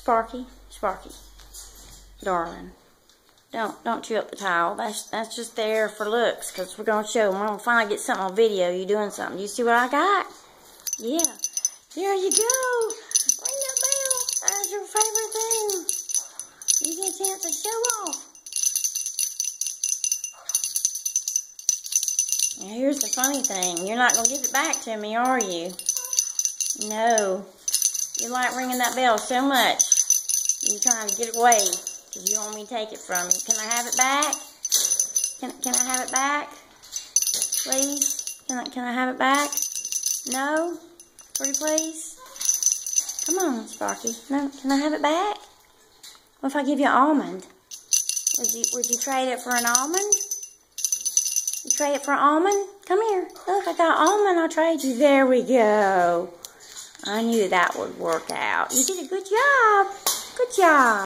Sparky, Sparky, darling. Don't chew up the towel. That's just there for looks, because we're gonna show them. We're gonna finally get something on video. You doing something? You see what I got? Yeah. There you go. Ring that bell. That's your favorite thing. You get a chance to show off. Now here's the funny thing. You're not gonna give it back to me, are you? No. You like ringing that bell so much. You're trying to get away because you want me to take it from you. Can I have it back? Can I have it back? Please? Can I have it back? No? Pretty please? Come on, Sparky. No, can I have it back? What if I give you an almond? Would you trade it for an almond? You trade it for an almond? Come here. Look, I got an almond. I'll trade you. There we go. I knew that would work out. You did a good job. Good job.